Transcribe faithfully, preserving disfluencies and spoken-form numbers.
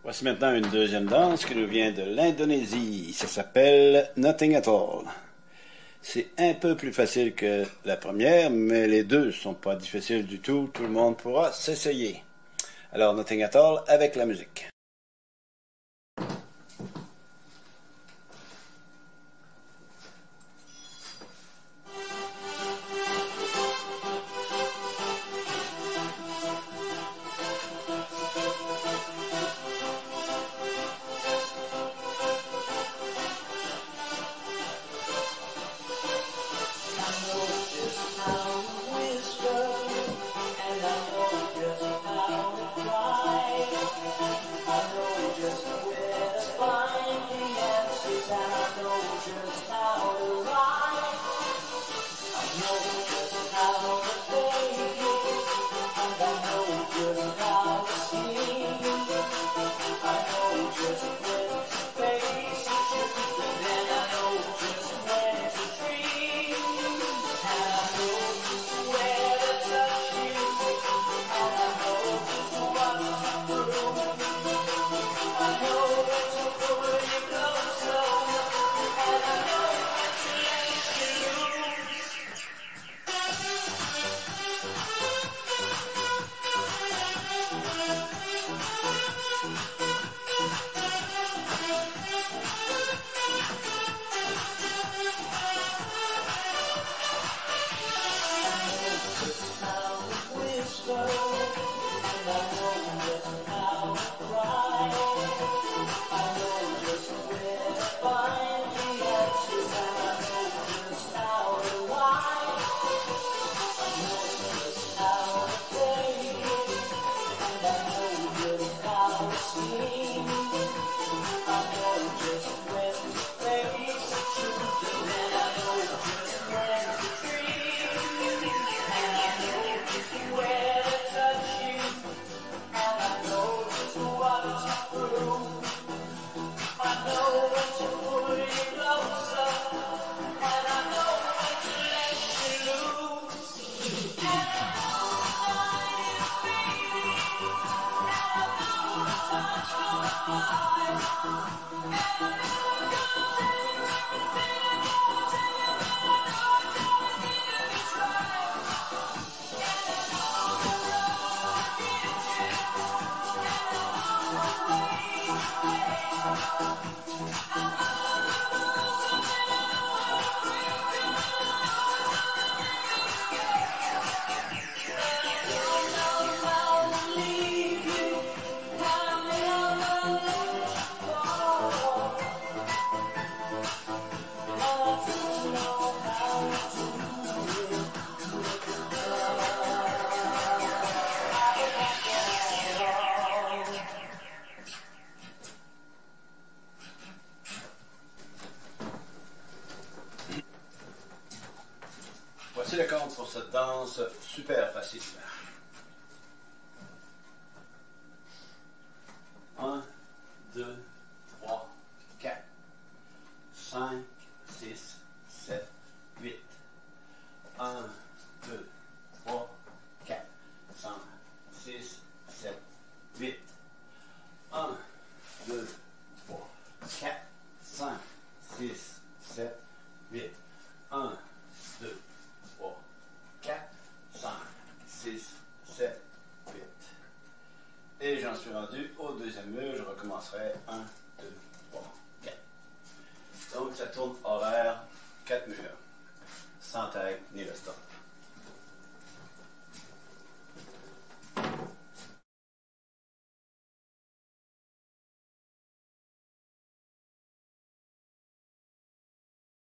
Voici maintenant une deuxième danse qui nous vient de l'Indonésie. Ça s'appelle Nothing at All. C'est un peu plus facile que la première, mais les deux sont pas difficiles du tout. Tout le monde pourra s'essayer. Alors Nothing at All avec la musique. Voici le compte pour cette danse super facile. un, deux, trois, quatre, cinq, six, sept, huit. un, deux, trois, quatre, cinq, six, sept, huit. un, deux, trois, quatre, cinq, six, sept, huit. un, deux, trois, quatre, cinq, six, sept, huit. Et j'en suis rendu au deuxième mur, je recommencerai un, deux, trois, quatre. Donc ça tourne horaire, quatre murs, sans tag ni le stop.